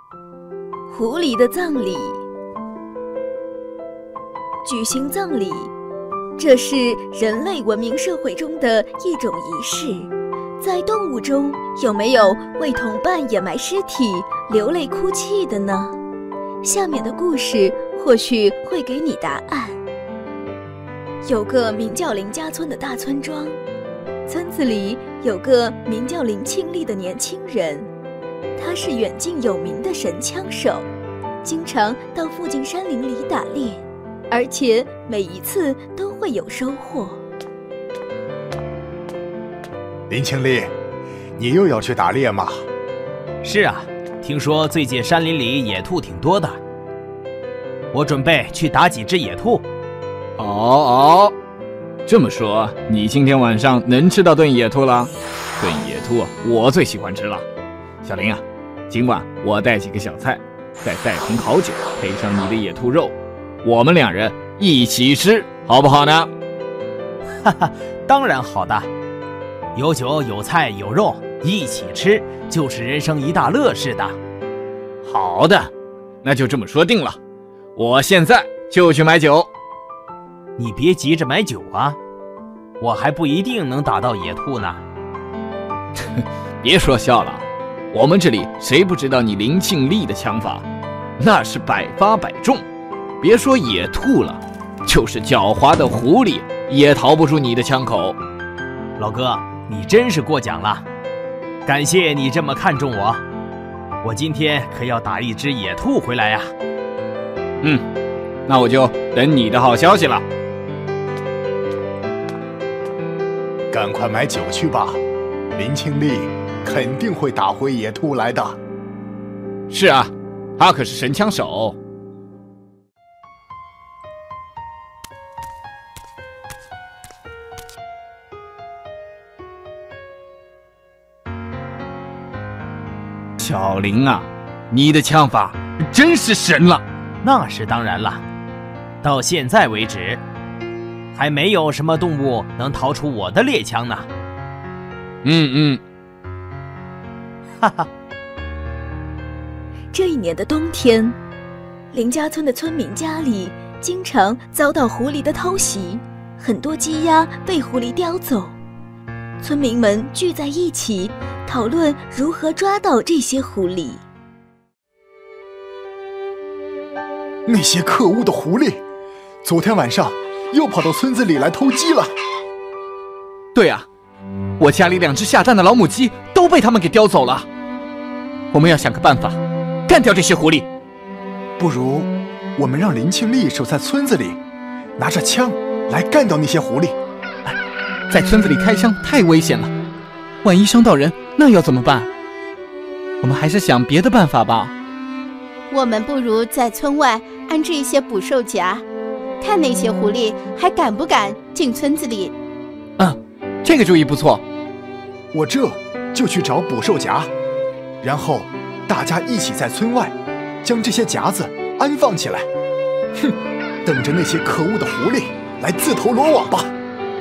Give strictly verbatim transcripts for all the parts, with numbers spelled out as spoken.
狐狸的葬礼。举行葬礼，这是人类文明社会中的一种仪式。在动物中，有没有为同伴掩埋尸体流泪哭泣的呢？下面的故事或许会给你答案。有个名叫林家村的大村庄，村子里有个名叫林庆利的年轻人，他是远近有名的神枪手，经常到附近山林里打猎，而且每一次都会有收获。 林庆利，你又要去打猎吗？ 是啊，听说最近山林里野兔挺多的，我准备去打几只野兔。 哦哦，这么说，你今天晚上能吃到炖野兔了？炖野兔我最喜欢吃了。小林啊，今晚我带几个小菜，再带瓶好酒，配上你的野兔肉，我们两人一起吃，好不好呢？ 哈哈，当然好的。有酒有菜有肉，一起吃就是人生一大乐事的。 好的，那就这么说定了。我现在就去买酒。 你别急着买酒啊，我还不一定能打到野兔呢。 别说笑了，我们这里谁不知道你林庆利的枪法？那是百发百中，别说野兔了，就是狡猾的狐狸也逃不出你的枪口。 老哥，你真是过奖了，感谢你这么看重我。我今天可要打一只野兔回来呀。 嗯，那我就等你的好消息了。 赶快买酒去吧，林庆利肯定会打回野兔来的。 是啊，他可是神枪手。小林啊，你的枪法真是神了。 那是当然了，到现在为止还没有什么动物能逃出我的猎枪呢。 嗯嗯， 哈哈。 这一年的冬天，林家村的村民家里经常遭到狐狸的偷袭，很多鸡鸭被狐狸叼走。村民们聚在一起讨论如何抓到这些狐狸。 那些可恶的狐狸，昨天晚上又跑到村子里来偷鸡了。 对啊，我家里两只下蛋的老母鸡都被他们给叼走了。我们要想个办法干掉这些狐狸。 不如我们让林庆利守在村子里，拿着枪来干掉那些狐狸。 在村子里开枪太危险了，万一伤到人，那要怎么办？我们还是想别的办法吧。 我们不如在村外安置一些捕兽夹，看那些狐狸还敢不敢进村子里。 嗯，这个主意不错。 我这就去找捕兽夹，然后大家一起在村外将这些夹子安放起来。哼，等着那些可恶的狐狸来自投罗网吧。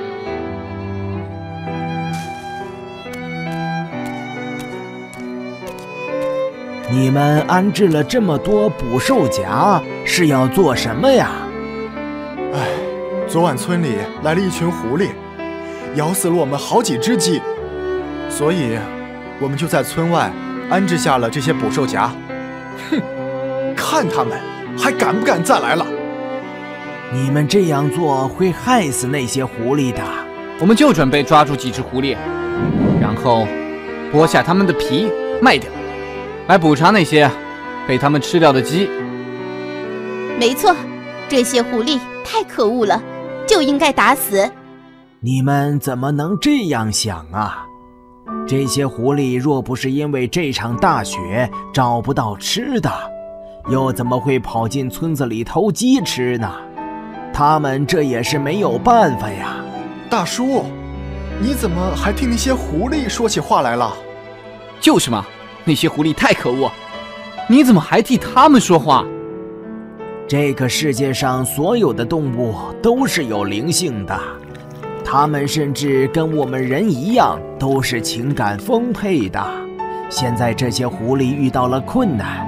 你们安置了这么多捕兽夹是要做什么呀？ 唉，昨晚村里来了一群狐狸，咬死了我们好几只鸡，所以我们就在村外安置下了这些捕兽夹。哼，看他们还敢不敢再来了。 你们这样做会害死那些狐狸的。 我们就准备抓住几只狐狸，然后剥下它们的皮卖掉，来补偿那些被他们吃掉的鸡。 没错，这些狐狸太可恶了，就应该打死。 你们怎么能这样想啊？这些狐狸若不是因为这场大雪找不到吃的，又怎么会跑进村子里偷鸡吃呢？他们这也是没有办法呀。 大叔，你怎么还替那些狐狸说起话来了？ 就是嘛，那些狐狸太可恶，你怎么还替他们说话？ 这个世界上所有的动物都是有灵性的，它们甚至跟我们人一样，都是情感丰沛的。现在这些狐狸遇到了困难，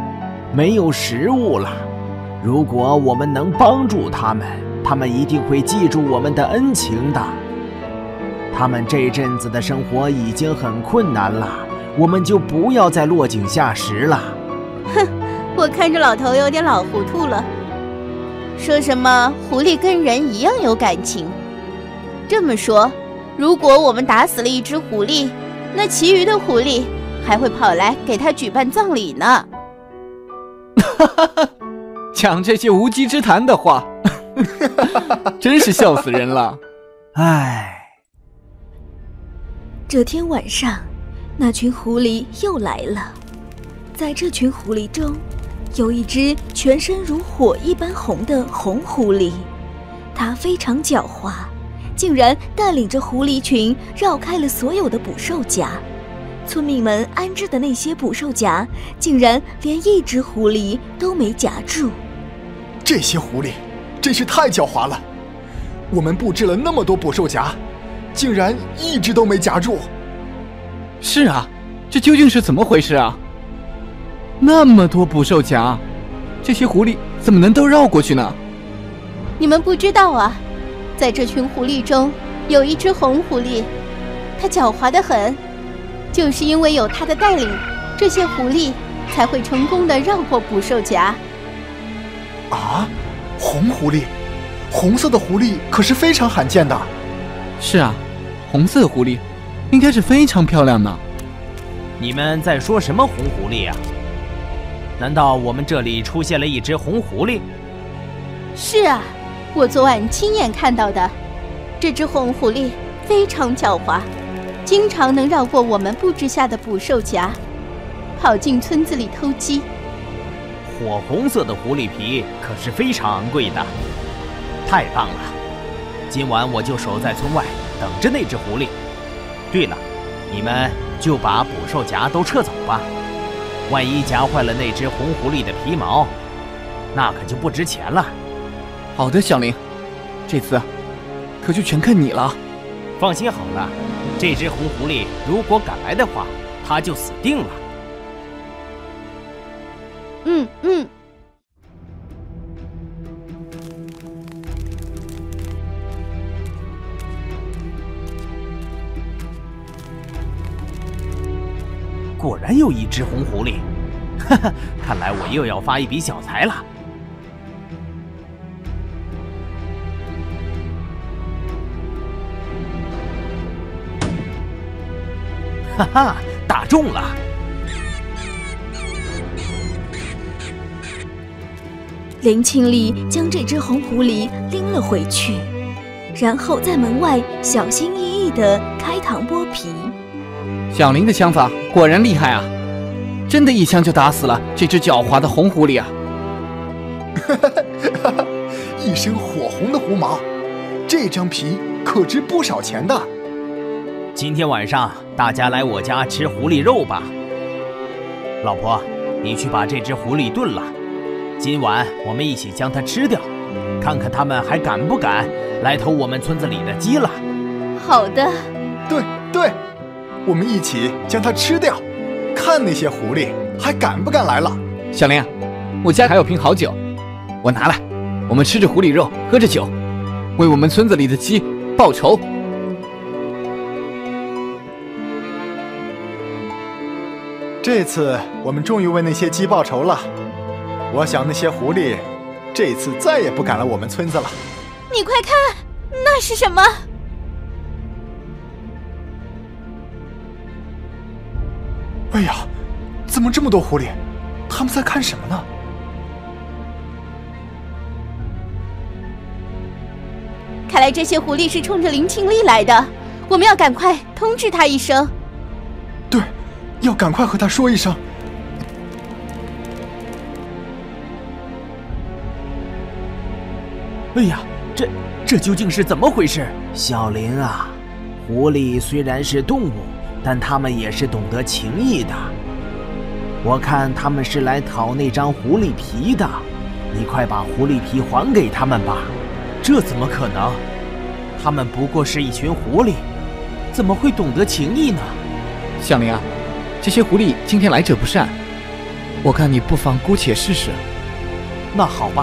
没有食物了。如果我们能帮助他们，他们一定会记住我们的恩情的。他们这阵子的生活已经很困难了，我们就不要再落井下石了。 哼，我看着老头有点老糊涂了，说什么狐狸跟人一样有感情。这么说，如果我们打死了一只狐狸，那其余的狐狸还会跑来给他举办葬礼呢。 哈哈哈，讲这些无稽之谈的话，真是笑死人了。 唉。 这天晚上，那群狐狸又来了。在这群狐狸中，有一只全身如火一般红的红狐狸，它非常狡猾，竟然带领着狐狸群绕开了所有的捕兽夹。村民们安置的那些捕兽夹，竟然连一只狐狸都没夹住。 这些狐狸真是太狡猾了！我们布置了那么多捕兽夹，竟然一只都没夹住。 是啊，这究竟是怎么回事啊？那么多捕兽夹，这些狐狸怎么能都绕过去呢？ 你们不知道啊，在这群狐狸中有一只红狐狸，它狡猾得很，就是因为有它的带领，这些狐狸才会成功地绕过捕兽夹。 啊，红狐狸，红色的狐狸可是非常罕见的。 是啊，红色的狐狸应该是非常漂亮的。 你们在说什么红狐狸啊？难道我们这里出现了一只红狐狸？ 是啊，我昨晚亲眼看到的。这只红狐狸非常狡猾，经常能绕过我们布置下的捕兽夹，跑进村子里偷鸡。 火红色的狐狸皮可是非常昂贵的。太棒了，今晚我就守在村外等着那只狐狸。对了，你们就把捕兽夹都撤走吧，万一夹坏了那只红狐狸的皮毛，那可就不值钱了。 好的，小林，这次可就全看你了。 放心好了，这只红狐狸如果敢来的话，它就死定了。 嗯嗯。 果然有一只红狐狸，哈哈，看来我又要发一笔小财了。哈哈，打中了！ 林庆利将这只红狐狸拎了回去，然后在门外小心翼翼地开膛剥皮。 小林的枪法果然厉害啊，真的一枪就打死了这只狡猾的红狐狸啊！ 一身火红的狐毛，这张皮可值不少钱的。 今天晚上大家来我家吃狐狸肉吧。老婆，你去把这只狐狸炖了，今晚我们一起将它吃掉，看看他们还敢不敢来偷我们村子里的鸡了。 好的。 对对，我们一起将它吃掉，看那些狐狸还敢不敢来了。 小林，我家还有瓶好酒，我拿来，我们吃着狐狸肉，喝着酒，为我们村子里的鸡报仇。 这次我们终于为那些鸡报仇了，我想那些狐狸这次再也不敢来我们村子了。 你快看，那是什么？ 哎呀，怎么这么多狐狸？他们在看什么呢？ 看来这些狐狸是冲着林庆利来的，我们要赶快通知他一声。 对，要赶快和他说一声。 哎呀，这这究竟是怎么回事？ 小林啊，狐狸虽然是动物，但它们也是懂得情义的。我看他们是来讨那张狐狸皮的，你快把狐狸皮还给他们吧。 这怎么可能？他们不过是一群狐狸，怎么会懂得情义呢？ 小林啊，这些狐狸今天来者不善， 我看你不妨姑且试试。 那好吧。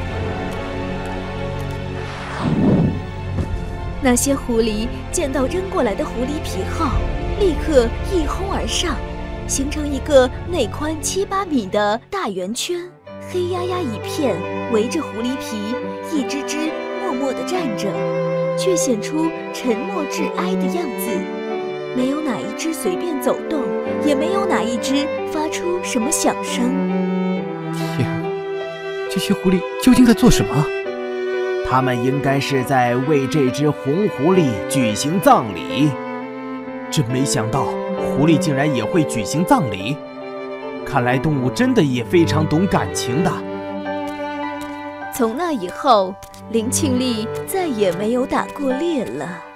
那些狐狸见到扔过来的狐狸皮后，立刻一哄而上，形成一个内宽七八米的大圆圈，黑压压一片，围着狐狸皮，一只只默默地站着，却显出沉默致哀的样子。没有哪一只随便走动，也没有哪一只发出什么响声。 天啊，这些狐狸究竟在做什么？ 他们应该是在为这只红狐狸举行葬礼。真没想到，狐狸竟然也会举行葬礼。看来动物真的也非常懂感情的。 从那以后，林庆历再也没有打过猎了。